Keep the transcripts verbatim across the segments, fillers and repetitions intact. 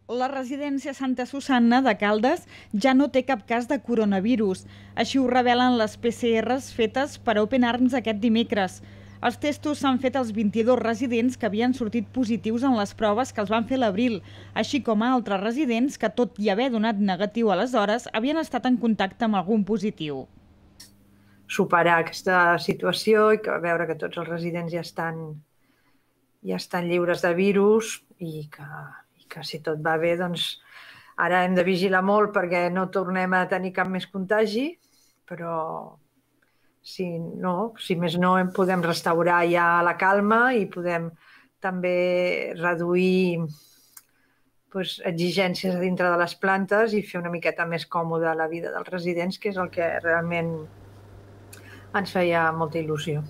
La residència Santa Susanna de Caldes ja no té cap cas de coronavirus. Així ho revelen les P C Rs fetes per Open Arms aquest dimecres. Els testos s'han fet als vint-i-dos residents que havien sortit positius en les proves que els van fer a l'abril, així com a altres residents que, tot i haver donat negatiu aleshores, havien estat en contacte amb algun positiu. Superar aquesta situació i que veure que tots els residents ja estan, ja estan lliures de virus i que, i que si tot va bé, doncs ara hem de vigilar molt perquè no tornem a tenir cap més contagi, però si no, si més no, podem restaurar ja la calma i podem també reduir doncs, exigències a dintre de les plantes i fer una miqueta més còmoda la vida dels residents, que és el que realment ens feia molta il·lusió.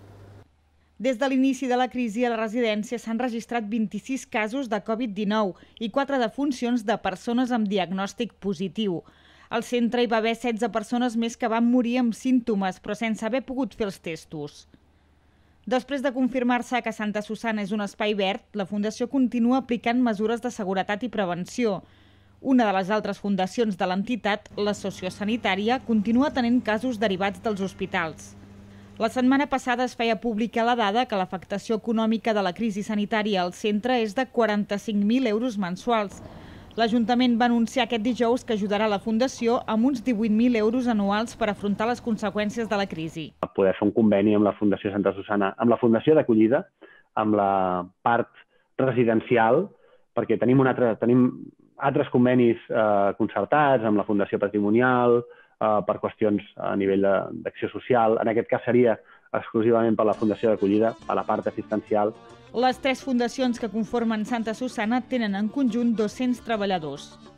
Des de l'inici de la crisi a la residència s'han registrat vint-i-sis casos de Covid dinou i quatre defuncions de persones amb diagnòstic positiu. Al centre hi va haver setze persones més que van morir amb símptomes, però sense haver pogut fer els testos. Després de confirmar-se que Santa Susanna és un espai verd, la Fundació continua aplicant mesures de seguretat i prevenció. Una de les altres fundacions de l'entitat, la sociosanitària, continua tenint casos derivats dels hospitals. La setmana passada es feia pública la dada que l'afectació econòmica de la crisi sanitària al centre és de quaranta-cinc mil euros mensuals. L'Ajuntament va anunciar aquest dijous que ajudarà la Fundació amb uns divuit mil euros anuals per afrontar les conseqüències de la crisi. Poder fer un conveni amb la Fundació Santa Susanna, amb la Fundació d'Acollida, amb la part residencial, perquè tenim, un altre, tenim altres convenis eh, concertats amb la Fundació Patrimonial, eh, per qüestions a nivell d'acció social. En aquest cas seria exclusivament per la Fundació d'Acollida, a la part assistencial. Les tres fundacions que conformen Santa Susanna tenen en conjunt dos-cents treballadors.